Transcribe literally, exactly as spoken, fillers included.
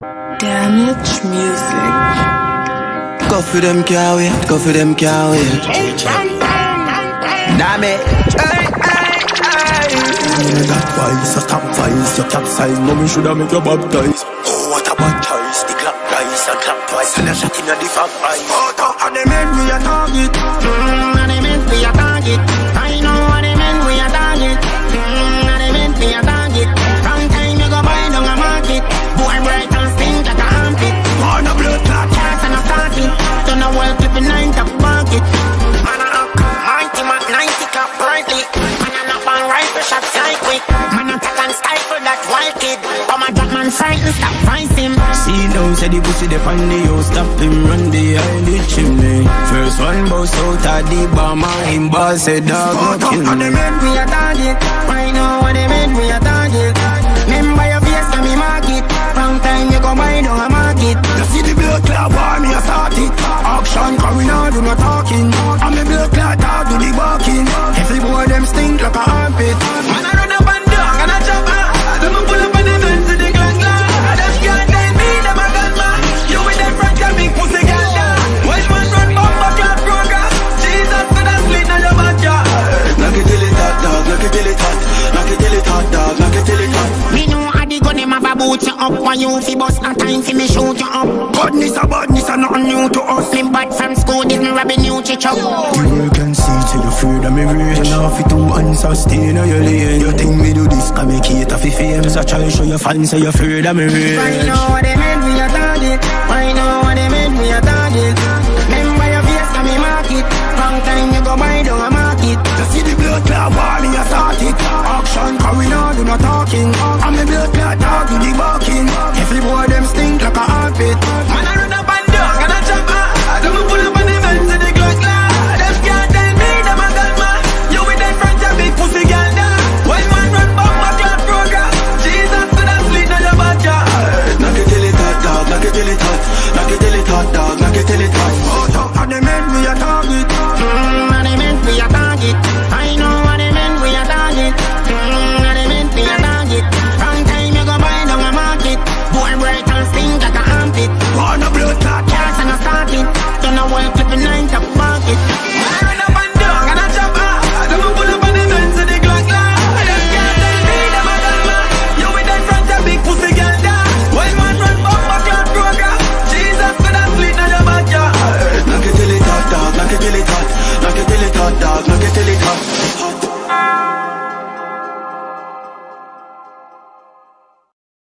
Damage music. Go for them, can't wait. Go for them, can't wait. Damage. Hey, hey, hey. You got vibes, your top vibes, your capsize. Mommy shoulda make you baptize. Oh, what a baptize. The clap rise and clap twice, and a shot in the fat eyes. Oh, and they meant we a target. Mm, and they meant we a target. I know what they meant we a target. Mm, and they meant we a target. Wrong time you go buy down a market. Boy bright and stink like a armpit. On a blood clot, cats and a starting. Don't know what clipping nine top pocket. Man a up, mighty man, ninety cap brightly. Man a knock on rifle shot fly quick. Man a tack and stifle that wild kid. Come a drop man frightened, stop vice him. See now, say the pussy dey on the house, stop him run behind the chimney. First one boss out of the bomber, him boss said dog no kill me. And they meant we a target. I know what they meant we a target. Remember your face when me mark it. Wrong time you go buy down a market. You see the blood clot war me a start it. Action coming out, do no talking. And me blood clot out, do the barking. Every boy them stink like a armpit. Man I run up and down and I jump out. Them a pull up on the fence to the glass glass. Them can't tell me them a gun man. You with them front can big pussy gal down. Watch man run bumper clap program. Jesus to the slit on your backyard. Knock it till it hot dog, knock it till it hot. Knock it till it hot dog, knock it till it hot. Me know how the gun them have a boot you up. Why you fi bust a time fi me shoot you up. Badness a badness a nothing new to us. Me bad from school, this me robbing new chichok. The world can see till you afraid of me rage. You know fi two answers stay in your lane. You think me do this can make it a fi fame. So try show your fans so you afraid of me rage. I know what they meant we a target. I know what they meant we a target. Remember your face can me mark it. Wrong time you go buy down a market. You see the blood clot war me a start it. Action coming on, do not talking. And me blood clot dog do the barking.